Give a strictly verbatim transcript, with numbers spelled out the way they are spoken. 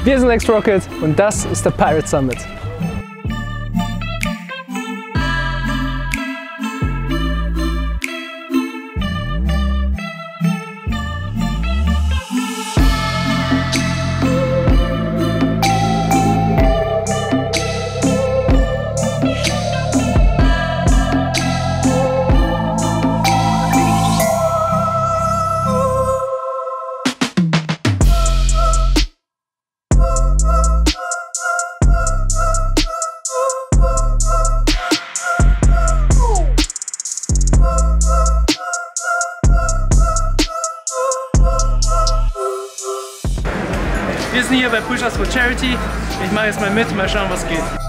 Wir sind Lex Rocket und das ist der Pirate Summit. Wir sind hier bei Push Us for Charity. Ich mache jetzt mal mit, mal schauen, was geht.